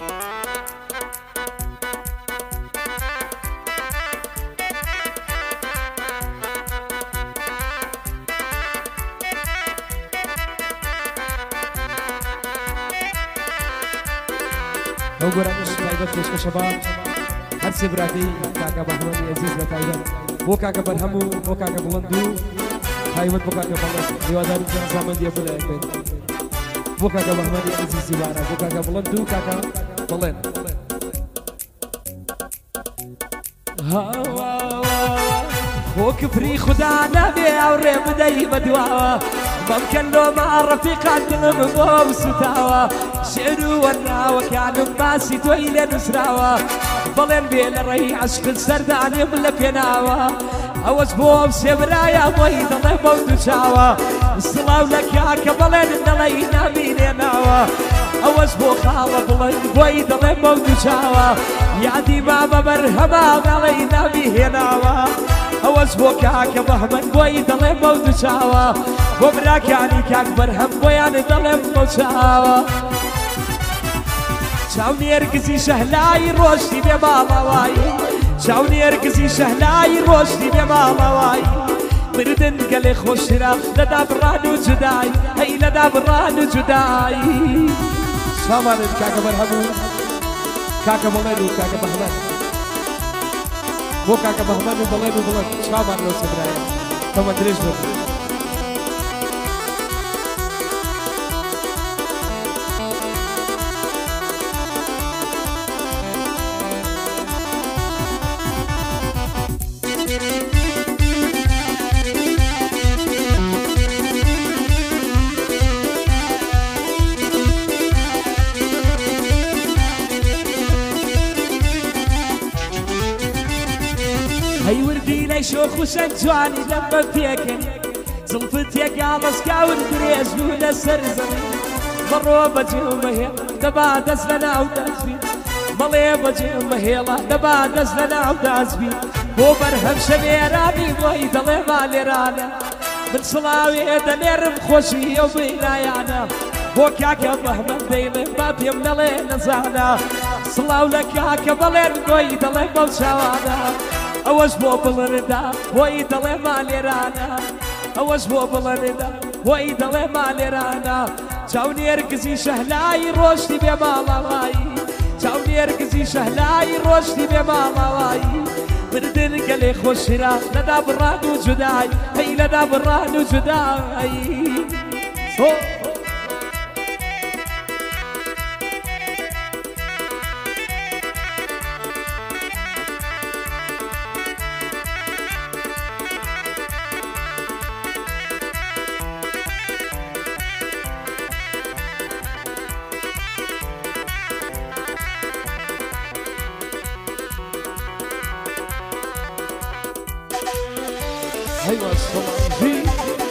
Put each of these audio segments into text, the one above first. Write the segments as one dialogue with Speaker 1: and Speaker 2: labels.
Speaker 1: وقرانش تايبت كشك شباب هرسي برادي كاكا بحماني عزيز لتايبت بو كاكا برهمو بو كاكا بلندو تايبت بو كاكا بلند ديوادار زمان دي بلا يكبت بو كاكا بحماني عزيز زبارة بو كاكا بلندو كاكا بلند بو كفري خدا نبي عوري بدي بدوا ممكن لو مع رفيقات قلب ستاوى شعروا والناوى كانوا باسي تويلة نسراوى ضلين بين الري عشق السردان يملك يناوى أوز بوم سبرايا بوي ضلين بودو شاوى الصلاة لك يا كبلين نلينا مين يناوى أوز بو خالة بوي ضلين بودو شاوى يا دي بابا برهما نلينا مين يناوى أوز بو كاك بهمن بوي ضلين بودو شاوى وبراكاني كاك برهم بوياني ضلين بودو شاوى شاوني اركزي شهلاي روشتي بمالاواي شاوني اركزي شهلاي روشتي بمالاواي بردن قلي خوشرا لدا برانو جداي هي لدا برانو جداي شامان كاكا برهمو كاكا بلدو كاكا بهمن بو كاكا بهمن وبلدو بلد شامان لو سبرايا فما دريش بلد هاي وردي لي شوخ وشنجواني لما بيكن زلفت يا قامس كاور دريس ولا سرزمي مروا بجيهم هي نبادس لنا ودازبي ملي بجيهم هيلا نبادس لنا ودازبي بو برهم شميراني بوي دلي مالي رانا من صلاوي دلير بخوشي يومينا يانا بو كاكا مهما ديلي ما بيمنا لينا زانا صلاو لك كاكا بلين بوي دلي بوشاوانا أوش بو بلردا وي دلي مالي رانا أوش بو بلردا وي دلي مالي رانا جاوني اركزي شهلاي روشتي بمالاواي جاوني اركزي شهلاي روشتي بمالاواي بردن قلي خوشرا لدا برانو جداي هي لدا برانو جداي أيوة الصلاة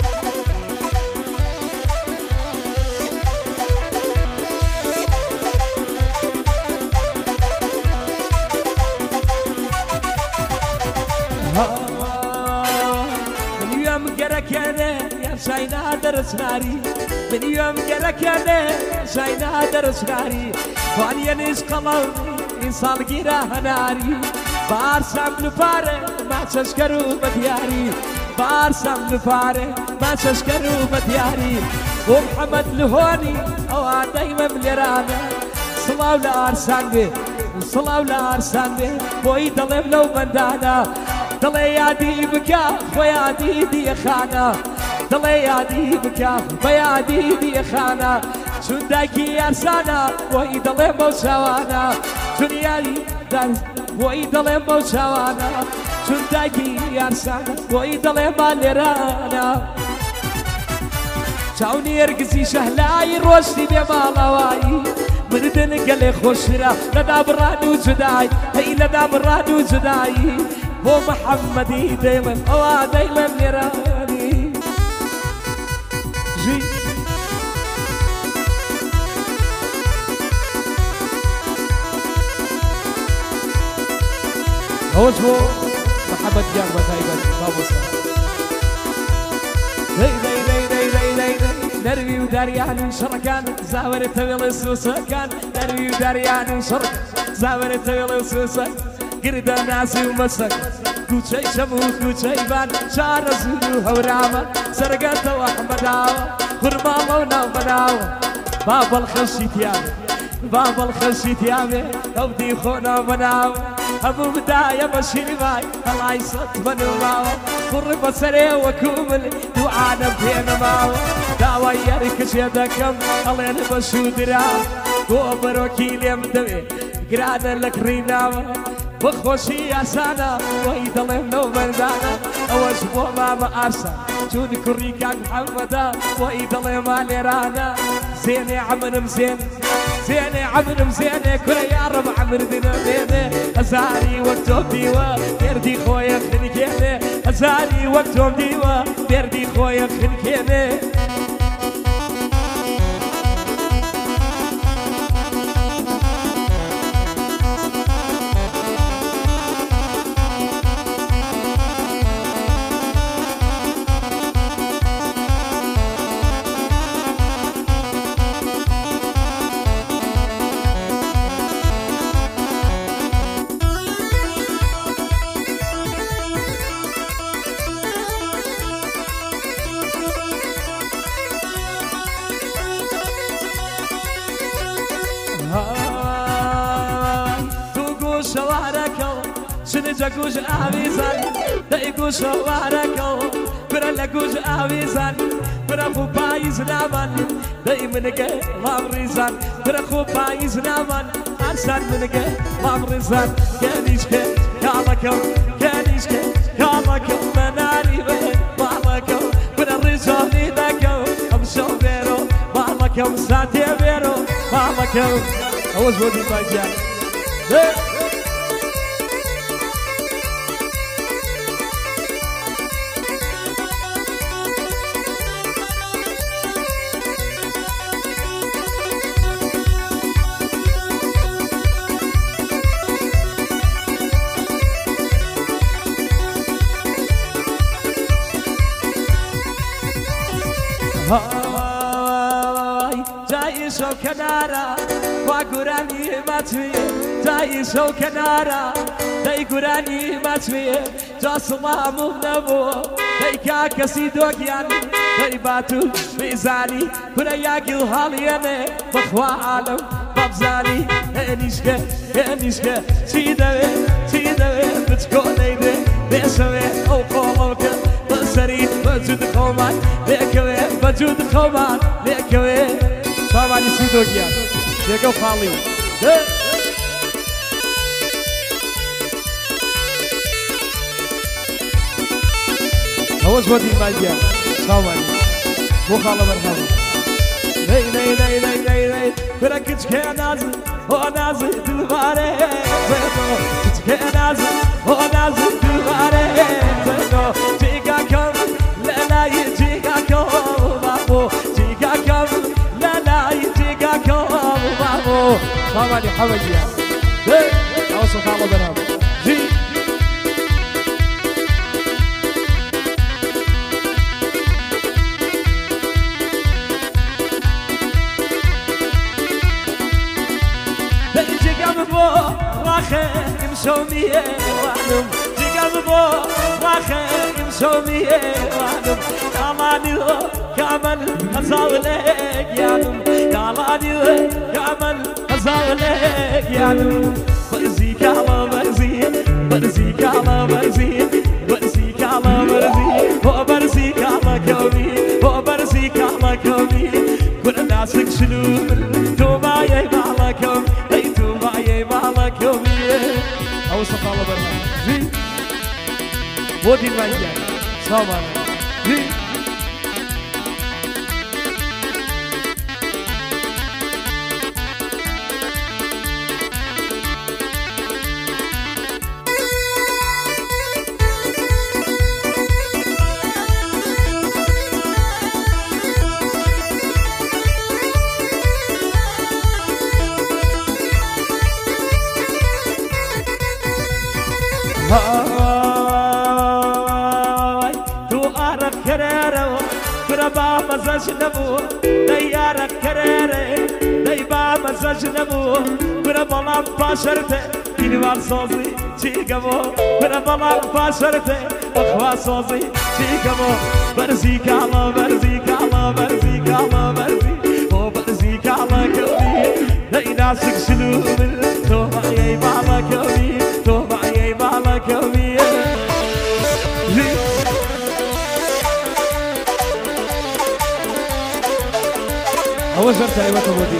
Speaker 1: من يوم قرك أنا يا شاينا درس ناري من يوم قرك أنا يا شاينا درس ناري فاني نيش قلبي إنسان قيرة ناري بارسم لفاره ما تشكروا بدياري بارسم لفاره ما تشكروا بدياري ومحمد لهوني أو دايما مليرانا صلاة لأرسان به صلاة لأرسان به بوي دلم لو مندانا دلي يادي بكا ويادي دي خانا دلي يادي بكا ويادي دي خانا شون دايكي أرسانا بوي دلم وشوانا شون يادي بوي دلم وشوانا شون دايكي أرسانا بوي دلم ماليرانا جاوني ارقزي شهلاي روشتي بمالاواي بردن قلي خوشرا لدا برانو جداي هي لدا برانو جداي بو محمدي دايما او دايما نيراني جي هوش بو محمد جاك بتايبا بابو سلام نروي وداريان شركان زاور تويل سوسكان نروي وداريان شرك زاور تويل سوسك قرد ناسي ومسك كوشي شمو كوشي بان شار زودو هوراما سرقت واحمد عاوة خرما مونا مناوة باب الخشيت يامي باب الخشيت يامي أبدي خونا مناوة أبو بداية مشيني باي الله يصد منو ماوة قرب سري وكومل دعانا بينا ماوة دعوة يارك شيدكم الله ينبشو درا وبروكي ليمدوي قرانا لك ريناوة بخوشي عسانا ويدلم نو مردانا أوجبو ماما أرسا جون كريكا محمدا ويدلم عليرانا زيني عمر مزين زيني عمر مزيني كل يا رب عمر دينا ديني أزاري وقتهم ديوا بيردي خويا خنكيني أزاري وقتهم ديوا بيردي خويا خنكيني جاكوش آويزان دايكوش واركو برا لكوش آويزان برا خو بايز نامان داي منك مامريزان برا خو بايز نامان أرسان منك مامريزان كانيشك كالكو كانيشك كالكو مناري بالكو برا رجالي داكو أمشو بيرو بالكو ساتي بيرو بالكو أوز بودي بايجان جاي شو كنارا وقراني ماتوي جاي شو كنارا داي قراني ماتوي جا سلام ونبو داي كاكسي دوغيان داي باتو ميزاني كنا ياكي الحالياني بخوا عالم بابزاني انيشكا انيشكا تيدوي بتكوني دي بيسوي او قولوك بسري بجود خومان ليكوي بجود خومان ليكوي طبعا سيدوغيان ليكو خالي هوش ودي الماديان طبعا مو خاله مرحبا ني ني ني ني ني ني بركتش كنازل هو نازل دلباري كتش كنازل هو نازل دلباري جيكا كم لا لا يجيكا كم بابو جيكا كم لا لا يجيكا كم بابو طبعا يا حبيبي اوصف على بنام جي راخي مشومية وعنم جيقام بو راخي مشومية وعنم كاماني كامل أزاولك يعنم كاماني كامل أزاولك يعنم برزيك على برزي برزيك على برزي برزيك على برزي هو برزيك على كومي هو برزيك على كومي كل الناس يكشلون توما يبع لكم توما يبع لكم أوصف على برنامج ودي المجال سلام برا مزاج نبو ديارك كريري ديبا مزاج نبو برا بلام باشرته كينوار صوزي چيكمو برا بلام باشرته اخوا صوزي چيكمو برزي كالا برزي كالا برزي كالا برزي او برزي كالا كوي لينا سكسلو تو معي بالا كوي تو معي بالا كوي هو زرت ايوه ودي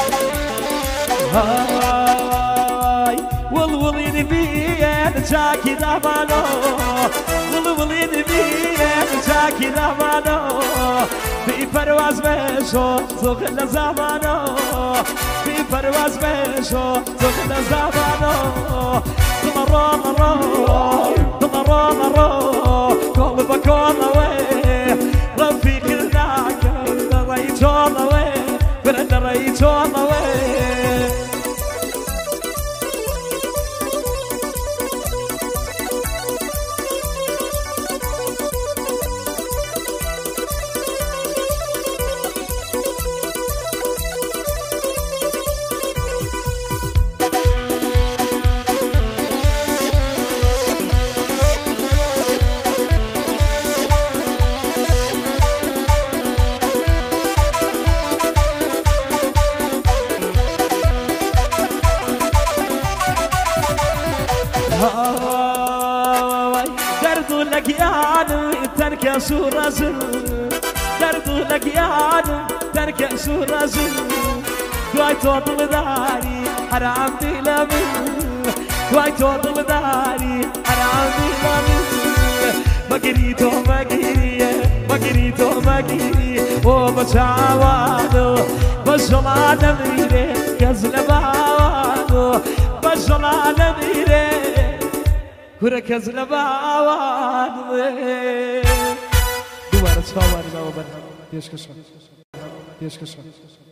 Speaker 1: هاي والولين بيا جاكي دامانو والولين بيا جاكي دامانو في پرواز بشو زغل زمانو في پرواز بشو زغل زمانو تمرو مرو تمرو مرو قلبك والله رفيق الناك رأيت والله برد رأيت والله دردو لقيانو ترك سورة دردو لقيانو ترك سورة دواي توطل داري حرام دلمي دواي توطل داري حرام دلمي بقريتو بقريه بقريتو بقريه وبشعوانو بشلان ميري كزلباوانو بشلان ميري وركز لبعوان دوباره 4 بار جواب بدم. پیشکش